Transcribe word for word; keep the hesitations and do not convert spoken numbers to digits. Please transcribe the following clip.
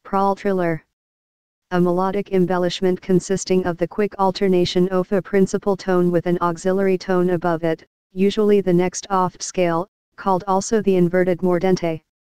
Pralltriller. A melodic embellishment consisting of the quick alternation of a principal tone with an auxiliary tone above it, usually the next oft scale, called also the inverted mordente.